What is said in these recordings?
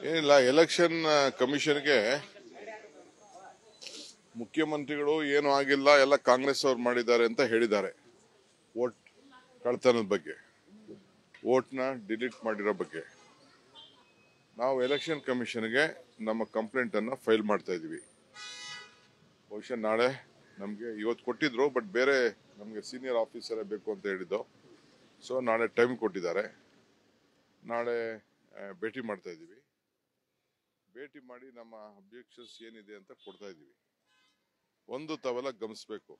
ಏನಿಲ್ಲ ಎಲೆಕ್ಷನ್ ಕಮಿಷನ್ಗೆ ಮುಖ್ಯಮಂತ್ರಿಗಳು ಏನು ಆಗಿಲ್ಲ ಎಲ್ಲ ಕಾಂಗ್ರೆಸ್ ಅವರು ಮಾಡಿದ್ದಾರೆ ಅಂತ ಹೇಳಿದ್ದಾರೆ. ವೋಟ್ ಕಳ್ತನದ ಬಗ್ಗೆ, ವೋಟ್ನ ಡಿಲೀಟ್ ಮಾಡಿರೋ ಬಗ್ಗೆ ನಾವು ಎಲೆಕ್ಷನ್ ಕಮಿಷನ್ಗೆ ನಮ್ಮ ಕಂಪ್ಲೇಂಟ್ ಅನ್ನು ಫೈಲ್ ಮಾಡ್ತಾ ಇದೀವಿ. ಬಹುಶಃ ನಾಳೆ ನಮಗೆ ಇವತ್ತು ಕೊಟ್ಟಿದ್ರು, ಬಟ್ ಬೇರೆ ನಮಗೆ ಸೀನಿಯರ್ ಆಫೀಸರೇ ಬೇಕು ಅಂತ ಹೇಳಿದ್ದು. ಸೊ ನಾಳೆ ಟೈಮ್ ಕೊಟ್ಟಿದ್ದಾರೆ. ನಾಳೆ ಭೇಟಿ ಮಾಡ್ತಾ ಇದ್ದೀವಿ. ಭೇಟಿ ಮಾಡಿ ನಮ್ಮ ಅಬ್ಜೆಕ್ಷನ್ಸ್ ಏನಿದೆ ಅಂತ ಕೊಡ್ತಾ ಇದ್ದೀವಿ. ಒಂದು ತಾವೆಲ್ಲ ಗಮನಿಸಬೇಕು,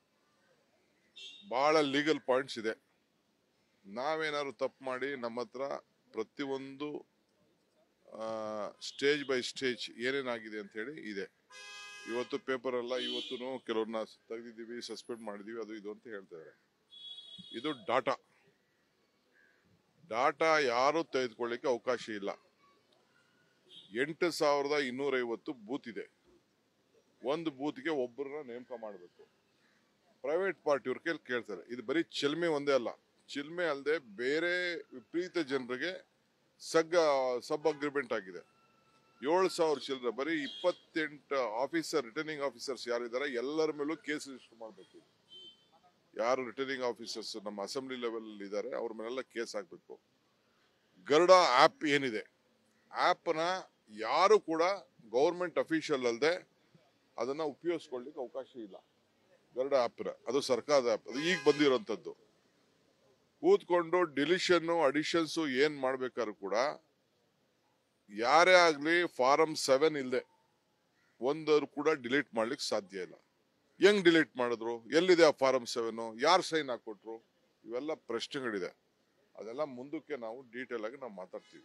ಬಹಳ ಲೀಗಲ್ ಪಾಯಿಂಟ್ಸ್ ಇದೆ. ನಾವೇನಾದ್ರು ತಪ್ಪು ಮಾಡಿ ನಮ್ಮ ಹತ್ರ ಪ್ರತಿಯೊಂದು ಸ್ಟೇಜ್ ಬೈ ಸ್ಟೇಜ್ ಏನೇನಾಗಿದೆ ಅಂತ ಹೇಳಿ ಇದೆ. ಇವತ್ತು ಪೇಪರ್ ಅಲ್ಲ, ಇವತ್ತು ಕೆಲವ್ರನ್ನ ತೆಗೆದಿದ್ದೀವಿ, ಸಸ್ಪೆಂಡ್ ಮಾಡಿದೀವಿ, ಅದು ಇದು ಅಂತ ಹೇಳ್ತಾರೆ. ಇದು ಡಾಟಾ ಯಾರು ತೆಗೆದುಕೊಳ್ಳಿಕ್ಕೆ ಅವಕಾಶ ಇಲ್ಲ. 8,250 ಬೂತ್ ಇದೆ. ಒಂದು ಬೂತ್ಗೆ ಒಬ್ಬರನ್ನ ನೇಮಕ ಮಾಡಬೇಕು. ಪ್ರೈವೇಟ್ ಪಾರ್ಟಿಯವ್ರ ಕೈಲಿ ಕೇಳ್ತಾರೆ. ಇದು ಬರೀ ಚಿಲ್ಮೆ ಒಂದೇ ಅಲ್ಲ, ಚಿಲ್ಮೆ ಅಲ್ಲದೆ ಬೇರೆ ವಿಪರೀತ ಜನರಿಗೆ ಸಬ್ ಅಗ್ರಿಮೆಂಟ್ ಆಗಿದೆ. 7,000 ಚಿಲ್ಲರೆ, ಬರೀ 28 ಆಫೀಸರ್, ರಿಟರ್ನಿಂಗ್ ಆಫೀಸರ್ಸ್ ಯಾರಿದ್ದಾರೆ ಎಲ್ಲರ ಮೇಲೂ ಕೇಸ್ ರಿಜಿಸ್ಟರ್ ಮಾಡಬೇಕು. ಯಾರು ರಿಟರ್ನಿಂಗ್ ಆಫೀಸರ್ಸ್ ನಮ್ಮ ಅಸೆಂಬ್ಲಿ ಲೆವೆಲ್ ಇದ್ದಾರೆ ಅವ್ರ ಮೇಲೆಲ್ಲ ಕೇಸ್ ಹಾಕಬೇಕು. ಗರುಡ ಆಪ್ ಏನಿದೆ, ಆಪ್ನ ಯಾರು ಕೂಡ ಗೌರ್ಮೆಂಟ್ ಅಫಿಷಿಯಲ್ ಅಲ್ಲದೆ ಅದನ್ನ ಉಪಯೋಗಿಸ್ಕೊಳ್ಳಿಕ್ಕೆ ಅವಕಾಶ ಇಲ್ಲ. ಗರುಡ ಆಪ್ನ, ಅದು ಸರ್ಕಾರದ ಆಪ್, ಅದು ಈಗ ಬಂದಿರೋಂಥದ್ದು. ಕೂತ್ಕೊಂಡು ಡಿಲಿಷನ್ ಅಡಿಷನ್ಸ್ ಏನ್ ಮಾಡ್ಬೇಕಾದ್ರು ಕೂಡ ಯಾರೇ ಆಗ್ಲಿ ಫಾರಂ 7 ಇಲ್ಲದೆ ಒಂದವರು ಕೂಡ ಡಿಲೀಟ್ ಮಾಡ್ಲಿಕ್ಕೆ ಸಾಧ್ಯ ಇಲ್ಲ. ಹೆಂಗ್ ಡಿಲೀಟ್ ಮಾಡಿದ್ರು, ಎಲ್ಲಿದೆ ಆ ಫಾರಂ 7, ಯಾರು ಸೈನ್ ಹಾಕೊಟ್ರು, ಇವೆಲ್ಲ ಪ್ರಶ್ನೆಗಳಿದೆ. ಅದೆಲ್ಲ ಮುಂದಕ್ಕೆ ನಾವು ಡೀಟೇಲ್ ಆಗಿ ನಾವು ಮಾತಾಡ್ತೀವಿ.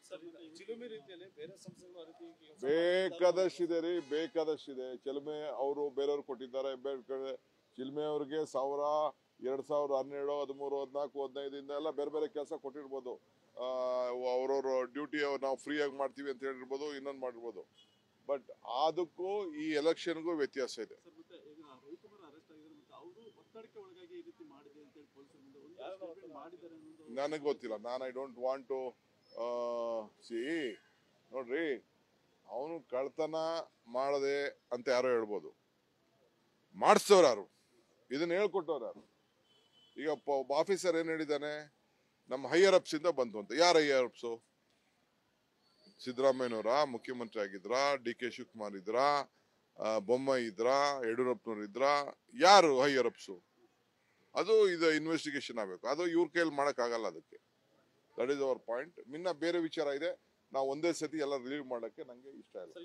ಬೇಕಾದಷ್ಟಿದೆ ರೀ, ಬೇಕಾದಷ್ಟಿದೆ. ಚಿಲ್ಮೆ ಅವರು ಬೇರೆಯವ್ರು ಕೊಟ್ಟಿದ್ದಾರೆ. ಚಿಲ್ಮೆ ಅವ್ರಿಗೆ 1,000, 2012, 13, 14, 15 ಎಲ್ಲ ಬೇರೆ ಬೇರೆ ಕೆಲಸ ಕೊಟ್ಟಿರ್ಬೋದು. ಅವ್ರವ್ರ ಡ್ಯೂಟಿ ನಾವು ಫ್ರೀ ಆಗಿ ಮಾಡ್ತೀವಿ ಅಂತ ಹೇಳಿರ್ಬೋದು, ಇನ್ನೊಂದು ಮಾಡಿರ್ಬೋದು. ಬಟ್ ಅದಕ್ಕೂ ಈ ಎಲೆಕ್ಷನ್ಗೂ ವ್ಯತ್ಯಾಸ ಇದೆ. ನನಗೆ ಗೊತ್ತಿಲ್ಲ, I don't want to see. ನೋಡ್ರಿ, ಅವನು ಕಳ್ತನ ಮಾಡದೆ ಅಂತ ಯಾರೋ ಹೇಳ್ಬೋದು, ಮಾಡಿಸ್ತವ್ರು ಯಾರು, ಇದನ್ನ ಹೇಳ್ಕೊಟ್ಟವ್ರು ಯಾರು? ಈಗ ಒಬ್ಬ ಆಫೀಸರ್ ಏನ್ ಹೇಳಿದಾನೆ, ನಮ್ಮ ಹೈಯರ್ ಅಪ್ಸ್ ಇಂದ ಬಂತು ಅಂತ. ಯಾರು ಹೈಯರ್ ಅಪ್ಸು? ಸಿದ್ದರಾಮಯ್ಯನವರ ಮುಖ್ಯಮಂತ್ರಿ ಆಗಿದ್ರ, ಡಿ ಕೆ ಶಿವಕುಮಾರ್ ಇದ್ರ, ಬೊಮ್ಮೈ ಇದ್ರ, ಯಡಿಯೂರಪ್ಪನವ್ರು ಇದ್ರ? ಯಾರು ಹೈಯರ್ ಅಪ್ಸು? ಅದು ಇದು ಇನ್ವೆಸ್ಟಿಗೇಷನ್ ಆಗಬೇಕು. ಅದು ಇವ್ರ ಕೈಯಲ್ಲಿ ಮಾಡಕ್ ಆಗಲ್ಲ. ಅದಕ್ಕೆ ದಟ್ ಈಸ್ ಅವರ್ ಪಾಯಿಂಟ್. ಇನ್ನ ಬೇರೆ ವಿಚಾರ ಇದೆ, ನಾವು ಒಂದೇ ಸತಿ ಎಲ್ಲ ರಿಲೀವ್ ಮಾಡಕ್ಕೆ ನಂಗೆ ಇಷ್ಟ ಇಲ್ಲ.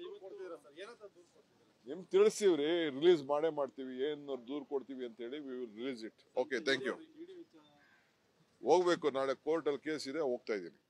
ನಿಮ್ ತಿಳಿಸ್ತೀವ್ರಿ, ರಿಲೀಸ್ ಮಾಡೇ ಮಾಡ್ತೀವಿ. ಏನು ದೂರ್ ಕೊಡ್ತೀವಿ ಅಂತ ಹೇಳಿ we will release it. Okay, thank you. ಹೋಗ್ಬೇಕು, ನಾಳೆ ಕೋರ್ಟ್ ಅಲ್ಲಿ ಕೇಸ್ ಇದೆ, ಹೋಗ್ತಾ ಇದ್ದೀನಿ.